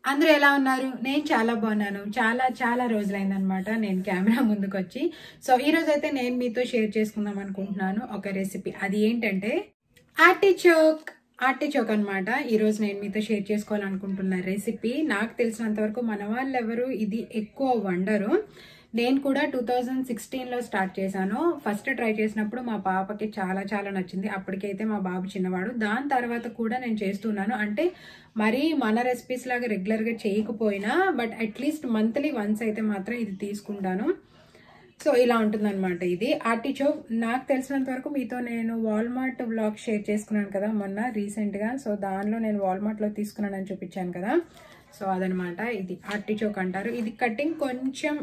అందరూ ఎలా ఉన్నారు? నేను చాలా బాగున్నాను. చాలా రోజులైందనమాట నేను కెమెరా ముందుకొచ్చి. సో ఈరోజైతే నేను మీతో షేర్ చేసుకుందాం అనుకుంటున్నాను ఒక రెసిపీ. అది ఏంటంటే ఆర్టిచోక్ అనమాట. ఈరోజు నేను మీతో షేర్ చేసుకోవాలనుకుంటున్న రెసిపీ. నాకు తెలిసినంత వరకు మన వాళ్ళు ఎవరు ఇది ఎక్కువ వండరు. నేను కూడా 2016లో స్టార్ట్ చేశాను. ఫస్ట్ ట్రై చేసినప్పుడు మా పాపకి చాలా నచ్చింది. అప్పటికైతే మా బాబు చిన్నవాడు. దాని తర్వాత కూడా నేను చేస్తున్నాను. అంటే మరీ మన రెసిపీస్ లాగా రెగ్యులర్గా చేయకపోయినా బట్ అట్లీస్ట్ మంత్లీ వన్స్ అయితే మాత్రం ఇది తీసుకుంటాను. సో ఇలా ఉంటుందన్నమాట ఇది ఆర్టిచోక్. నాకు తెలిసినంత వరకు మీతో నేను వాల్మార్ట్ వ్లాగ్ షేర్ చేసుకున్నాను కదా మొన్న రీసెంట్గా. సో దానిలో నేను వాల్మార్ట్లో తీసుకున్నానని చూపించాను కదా. సో అదనమాట, ఇది ఆర్టిచోక్ అంటారు. ఇది కటింగ్ కొంచెం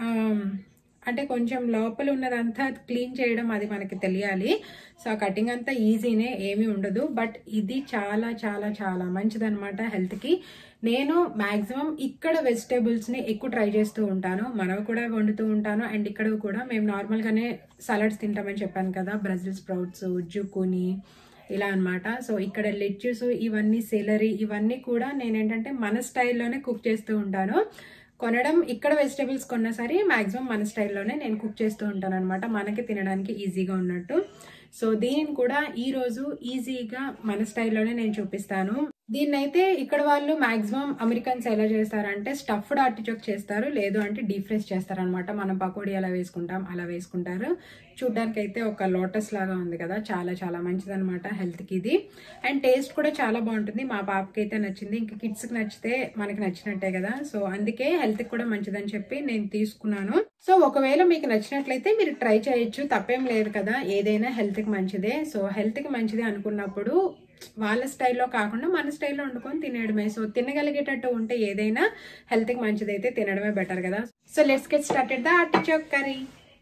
అంటే కొంచెం లోపల ఉన్నదంతా క్లీన్ చేయడం అది మనకి తెలియాలి. సో ఆ కటింగ్ అంతా ఈజీనే, ఏమీ ఉండదు. బట్ ఇది చాలా మంచిదన్నమాట హెల్త్కి. నేను మ్యాక్సిమం ఇక్కడ వెజిటేబుల్స్ని ఎక్కువ ట్రై చేస్తూ ఉంటాను. మనవి కూడా వండుతూ ఉంటాను. అండ్ ఇక్కడ కూడా మేము నార్మల్గానే సలాడ్స్ తింటామని చెప్పాను కదా, బ్రెజిల్ స్ప్రౌట్స్, జుకుని ఇలా అనమాట. సో ఇక్కడ లెట్యూస్, ఇవన్నీ సెలరీ, ఇవన్నీ కూడా నేనేంటంటే మన స్టైల్లోనే కుక్ చేస్తూ ఉంటాను. కొనడం ఇక్కడ వెజిటేబుల్స్ కొన్నా సరే మ్యాక్సిమం మన స్టైల్లోనే నేను కుక్ చేస్తూ ఉంటాను అనమాట, మనకి తినడానికి ఈజీగా ఉన్నట్టు. సో దీనిని కూడా ఈరోజు ఈజీగా మన స్టైల్లోనే నేను చూపిస్తాను. దీన్నైతే ఇక్కడ వాళ్ళు మ్యాక్సిమం అమెరికన్స్ ఎలా చేస్తారంటే స్టఫ్డ్ ఆర్టిచోక్ చేస్తారు, లేదు అంటే డీప్ ఫ్రైస్ చేస్తారు అనమాట. మనం పకోడీ ఎలా వేసుకుంటాం అలా వేసుకుంటారు. చూడ్డానికి అయితే ఒక లోటస్ లాగా ఉంది కదా, చాలా మంచిదనమాట హెల్త్కి ఇది. అండ్ టేస్ట్ కూడా చాలా బాగుంటుంది. మా పాపకి అయితే నచ్చింది. ఇంకా కిడ్స్కి నచ్చితే మనకి నచ్చినట్టే కదా. సో అందుకే హెల్త్కి కూడా మంచిదని చెప్పి నేను తీసుకున్నాను. సో ఒకవేళ మీకు నచ్చినట్లయితే మీరు ట్రై చేయొచ్చు, తప్పేం లేదు కదా. ఏదైనా హెల్త్కి మంచిదే. సో హెల్త్కి మంచిదే అనుకున్నప్పుడు వాళ్ళ స్టైల్లో కాకుండా మన స్టైల్లో వండుకొని తినేయడమే. సో తినగలిగేటట్టు ఉంటే ఏదైనా హెల్త్కి మంచిదైతే తినడమే బెటర్ కదా. So let's get started the artichoke curry.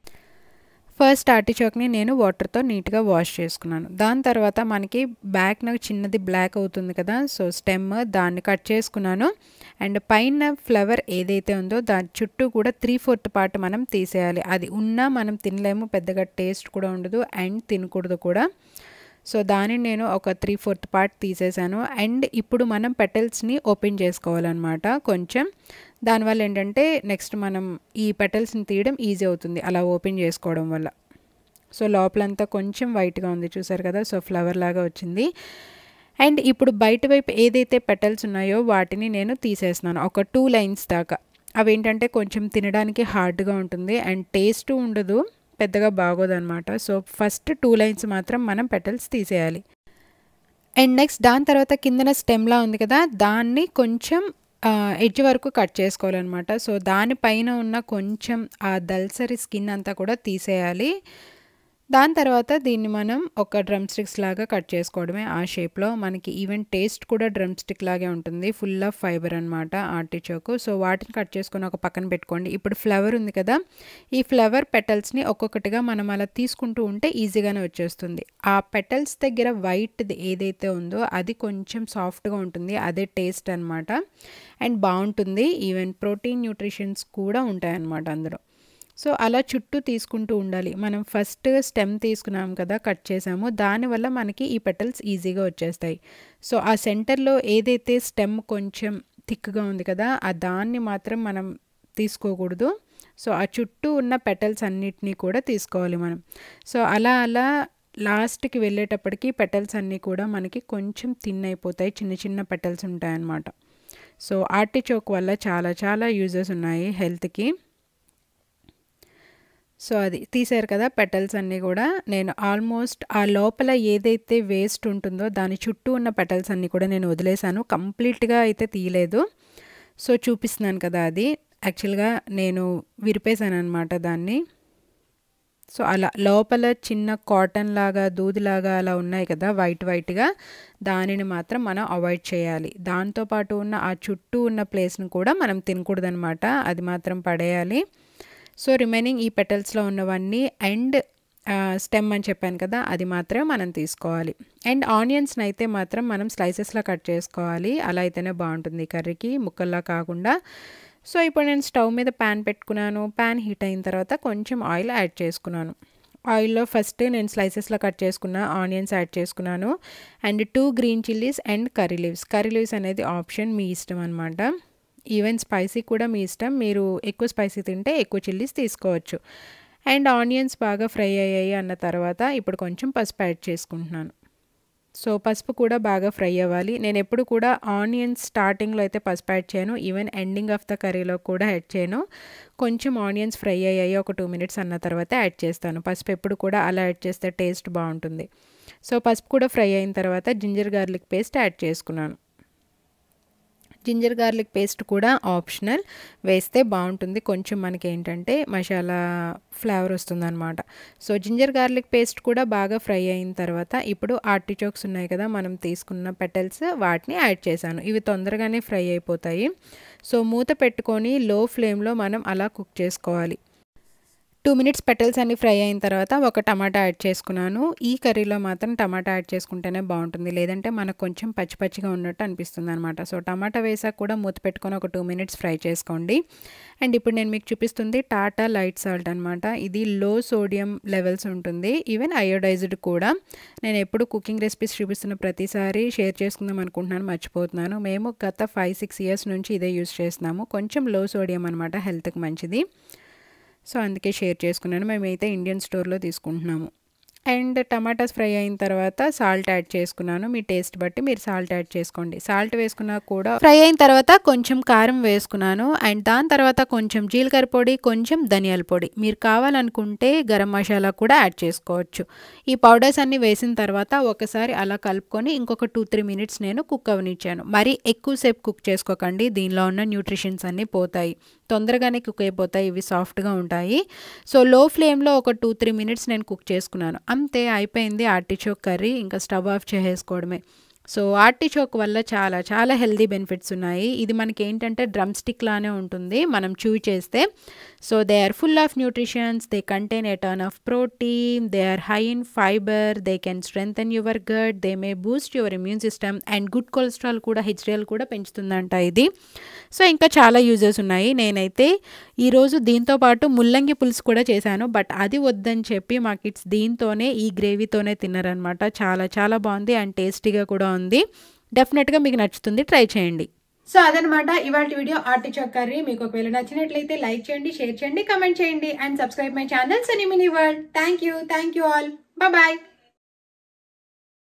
First ఆర్టిచోక్ని నేను వాటర్తో నీట్గా వాష్ చేసుకున్నాను. దాని తర్వాత మనకి బ్యాక్ నాకు చిన్నది బ్లాక్ అవుతుంది కదా, సో స్టెమ్ దాన్ని కట్ చేసుకున్నాను. అండ్ పైన ఫ్లవర్ ఏదైతే ఉందో దాని చుట్టూ కూడా 3/4 పార్ట్ మనం తీసేయాలి. అది ఉన్నా మనం తినలేము, పెద్దగా టేస్ట్ కూడా ఉండదు అండ్ తినకూడదు కూడా. సో దానిని నేను ఒక 3/4 పార్ట్ తీసేసాను. అండ్ ఇప్పుడు మనం పెటల్స్ని ఓపెన్ చేసుకోవాలన్నమాట కొంచెం. దానివల్ల ఏంటంటే నెక్స్ట్ మనం ఈ పెటల్స్ని తీయడం ఈజీ అవుతుంది అలా ఓపెన్ చేసుకోవడం వల్ల. సో లోపలంతా కొంచెం వైట్గా ఉంది చూసారు కదా, సో ఫ్లవర్ లాగా వచ్చింది. అండ్ ఇప్పుడు బయట వైపు ఏదైతే పెటల్స్ ఉన్నాయో వాటిని నేను తీసేస్తున్నాను, ఒక 2 లైన్స్ దాకా. అవేంటంటే కొంచెం తినడానికి హార్డ్గా ఉంటుంది అండ్ టేస్ట్ ఉండదు, పెద్దగా బాగోదన్నమాట. సో ఫస్ట్ 2 లైన్స్ మాత్రం మనం పెటల్స్ తీసేయాలి. అండ్ నెక్స్ట్ దాని తర్వాత కిందన స్టెమ్లా ఉంది కదా, దాన్ని కొంచెం ఎడ్జ్ వరకు కట్ చేసుకోవాలన్నమాట. సో దానిపైన ఉన్న కొంచెం ఆ దల్సరి స్కిన్ అంతా కూడా తీసేయాలి. దాని తర్వాత దీన్ని మనం ఒక డ్రమ్ స్టిక్స్ లాగా కట్ చేసుకోవడమే ఆ షేప్లో. మనకి ఈవెన్ టేస్ట్ కూడా డ్రమ్ స్టిక్ లాగే ఉంటుంది, ఫుల్ ఆఫ్ ఫైబర్ అనమాట ఆర్టిచోక్. సో వాటిని కట్ చేసుకొని ఒక పక్కన పెట్టుకోండి. ఇప్పుడు ఫ్లవర్ ఉంది కదా, ఈ ఫ్లవర్ పెటల్స్ని ఒక్కొక్కటిగా మనం అలా తీసుకుంటూ ఉంటే ఈజీగానే వచ్చేస్తుంది. ఆ పెటల్స్ దగ్గర వైట్ది ఏదైతే ఉందో అది కొంచెం సాఫ్ట్గా ఉంటుంది, అదే టేస్ట్ అనమాట. అండ్ బాగుంటుంది, ఈవెన్ ప్రోటీన్ న్యూట్రిషన్స్ కూడా ఉంటాయన్నమాట అందులో. సో అలా చుట్టూ తీసుకుంటూ ఉండాలి. మనం ఫస్ట్ స్టెమ్ తీసుకున్నాం కదా, కట్ చేసాము, దానివల్ల మనకి ఈ పెటల్స్ ఈజీగా వచ్చేస్తాయి. సో ఆ సెంటర్లో ఏదైతే స్టెమ్ కొంచెం థిక్గా ఉంది కదా, ఆ దాన్ని మాత్రం మనం తీసుకోకూడదు. సో ఆ చుట్టూ ఉన్న పెటల్స్ అన్నిటినీ కూడా తీసుకోవాలి మనం. సో అలా లాస్ట్కి వెళ్ళేటప్పటికి పెటల్స్ అన్నీ కూడా మనకి కొంచెం థిన్ అయిపోతాయి, చిన్న పెటల్స్ ఉంటాయన్నమాట. సో ఆర్టిచోక్ వల్ల చాలా యూజెస్ ఉన్నాయి హెల్త్కి. సో అది తీసారు కదా పెటల్స్ అన్నీ కూడా. నేను ఆల్మోస్ట్ ఆ లోపల ఏదైతే వేస్ట్ ఉంటుందో దాని చుట్టూ ఉన్న పెటల్స్ అన్నీ కూడా నేను వదిలేసాను, కంప్లీట్గా అయితే తీయలేదు. సో చూపిస్తున్నాను కదా, అది యాక్చువల్గా నేను విరిపేశాను అనమాట దాన్ని. సో అలా లోపల చిన్న కాటన్ లాగా దూదిలాగా అలా ఉన్నాయి కదా వైట్గా, దానిని మాత్రం మనం అవాయిడ్ చేయాలి. దాంతోపాటు ఉన్న ఆ చుట్టూ ఉన్న ప్లేస్ని కూడా మనం తినకూడదనమాట, అది మాత్రం పడేయాలి. సో రిమైనింగ్ ఈ పెటల్స్లో ఉన్నవన్నీ అండ్ స్టెమ్ అని చెప్పాను కదా, అది మాత్రమే మనం తీసుకోవాలి. అండ్ ఆనియన్స్ని అయితే మాత్రం మనం స్లైసెస్లా కట్ చేసుకోవాలి, అలా అయితేనే బాగుంటుంది కర్రీకి, ముక్కల్లా కాకుండా. సో ఇప్పుడు నేను స్టవ్ మీద ప్యాన్ పెట్టుకున్నాను. ప్యాన్ హీట్ అయిన తర్వాత కొంచెం ఆయిల్ యాడ్ చేసుకున్నాను. ఆయిల్లో ఫస్ట్ నేను స్లైసెస్లో కట్ చేసుకున్న ఆనియన్స్ యాడ్ చేసుకున్నాను and 2 green chillies and curry leaves అనేది ఆప్షన్, మీ ఇష్టం అనమాట. ఈవెన్ స్పైసీ కూడా మీ ఇష్టం, మీరు ఎక్కువ స్పైసీ తింటే ఎక్కువ చిల్లీస్ తీసుకోవచ్చు. అండ్ ఆనియన్స్ బాగా ఫ్రై అయ్యాయి అన్న తర్వాత ఇప్పుడు కొంచెం పసుపు యాడ్ చేసుకుంటున్నాను. సో పసుపు కూడా బాగా ఫ్రై అవ్వాలి. నేను ఎప్పుడు కూడా ఆనియన్స్ స్టార్టింగ్లో అయితే పసుపు యాడ్ చేయను, ఈవెన్ ఎండింగ్ ఆఫ్ ద కర్రీలో కూడా యాడ్ చేయను. కొంచెం ఆనియన్స్ ఫ్రై అయ్యాయి ఒక 2 మినిట్స్ అన్న తర్వాత యాడ్ చేస్తాను. పసుపు ఎప్పుడు కూడా అలా యాడ్ చేస్తే టేస్ట్ బాగుంటుంది. సో పసుపు కూడా ఫ్రై అయిన తర్వాత జింజర్ గార్లిక్ పేస్ట్ యాడ్ చేసుకున్నాను. జింజర్ గార్లిక్ పేస్ట్ కూడా ఆప్షనల్, వేస్తే బాగుంటుంది, కొంచెం మనకి ఏంటంటే మసాలా ఫ్లేవర్ వస్తుందన్నమాట. సో జింజర్ గార్లిక్ పేస్ట్ కూడా బాగా ఫ్రై అయిన తర్వాత ఇప్పుడు ఆర్టిచోక్స్ ఉన్నాయి కదా మనం తీసుకున్న పెటల్స్, వాటిని యాడ్ చేశాను. ఇవి తొందరగానే ఫ్రై అయిపోతాయి. సో మూత పెట్టుకొని లో ఫ్లేమ్లో మనం అలా కుక్ చేసుకోవాలి. 2 మినిట్స్ పెటల్స్ అన్ని ఫ్రై అయిన తర్వాత ఒక టమాటా యాడ్ చేసుకున్నాను. ఈ కర్రీలో మాత్రం టమాటా యాడ్ చేసుకుంటేనే బాగుంటుంది, లేదంటే మనకు కొంచెం పచ్చి పచ్చిగా ఉన్నట్టు అనిపిస్తుంది అనమాట. సో టమాటా వేసాక కూడా మూత పెట్టుకొని ఒక 2 మినిట్స్ ఫ్రై చేసుకోండి. అండ్ ఇప్పుడు నేను మీకు చూపిస్తుంది టాటా లైట్ సాల్ట్ అనమాట. ఇది లో సోడియం లెవెల్స్ ఉంటుంది, ఈవెన్ అయోడైజ్డ్ కూడా. నేను ఎప్పుడు కుకింగ్ రెసిపీస్ చూపిస్తున్న ప్రతిసారి షేర్ చేసుకుందాం అనుకుంటున్నాను, మర్చిపోతున్నాను. మేము గత 5-6 ఇయర్స్ నుంచి ఇదే యూస్ చేస్తున్నాము. కొంచెం లో సోడియం అనమాట, హెల్త్కి మంచిది. సో అందుకే షేర్ చేసుకున్నాను. మేమైతే ఇండియన్ స్టోర్లో తీసుకుంటున్నాము. అండ్ టమాటాస్ ఫ్రై అయిన తర్వాత సాల్ట్ యాడ్ చేసుకున్నాను. మీ టేస్ట్ బట్టి మీరు సాల్ట్ యాడ్ చేసుకోండి. సాల్ట్ వేసుకున్నా కూడా ఫ్రై అయిన తర్వాత కొంచెం కారం వేసుకున్నాను. అండ్ దాని తర్వాత కొంచెం జీలకర్ర పొడి, కొంచెం ధనియాల పొడి, మీరు కావాలనుకుంటే గరం మసాలా కూడా యాడ్ చేసుకోవచ్చు. ఈ పౌడర్స్ అన్నీ వేసిన తర్వాత ఒకసారి అలా కలుపుకొని ఇంకొక 2-3 మినిట్స్ నేను కుక్ అవనిచ్చాను. మరి ఎక్కువసేపు కుక్ చేసుకోకండి, దీనిలో ఉన్న న్యూట్రిషన్స్ అన్నీ పోతాయి, తొందరగానే కుక్ అయిపోతాయి, ఇవి సాఫ్ట్గా ఉంటాయి. సో లో ఫ్లేమ్లో ఒక 2-3 మినిట్స్ నేను కుక్ చేసుకున్నాను. అంతే, అయిపోయింది ఆర్టిచోక్ కర్రీ. ఇంకా స్టవ్ ఆఫ్ చేసేసుకోవడమే. సో ఆర్టిచోక్ వల్ల చాలా చాలా హెల్దీ బెనిఫిట్స్ ఉన్నాయి. ఇది మనకి ఏంటంటే డ్రమ్ స్టిక్ లానే ఉంటుంది మనం చూ చేస్తే. So they are full of nutritions, they contain a ton of protein, they are high in fibre, they can strengthen your gut, they may boost your immune system, and good cholesterol కూడా, HDL కూడా పెంచుతుందంట ఇది. So ఇంకా చాలా uses ఉన్నాయి. నేనైతే ఈరోజు దీంతో పాటు ముల్లంగి పులుసు కూడా చేశాను, బట్ అది వద్దని చెప్పి మా కిడ్స్ దీంతోనే, ఈ గ్రేవీతోనే తిన్నారనమాట. చాలా చాలా బాగుంది అండ్ టేస్టీగా కూడా ఉంది. డెఫినెట్గా మీకు నచ్చుతుంది, ట్రై చేయండి. సో అదనమాట ఇవాళ వీడియో ఆర్టిచోక్ కర్రీ. మీకు ఒకవేళ నచ్చినట్లయితే లైక్ చేయండి, షేర్ చేయండి, కమెంట్ చేయండి and subscribe my channel Suni mini world. Thank you all. Bye.